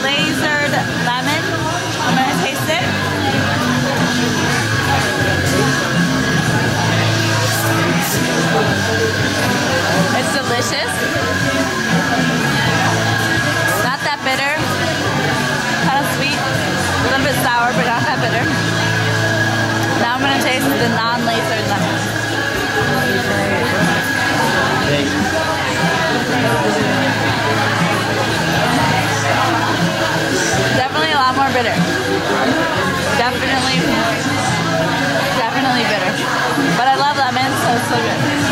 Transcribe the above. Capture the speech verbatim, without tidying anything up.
lasered lemon. I'm gonna taste it. It's delicious. Not that bitter. Kind of sweet. A little bit sour, but not that bitter. Now I'm gonna taste the non-lasered lemon. Definitely a lot more bitter. Definitely, definitely bitter. But I love lemons, so it's so good.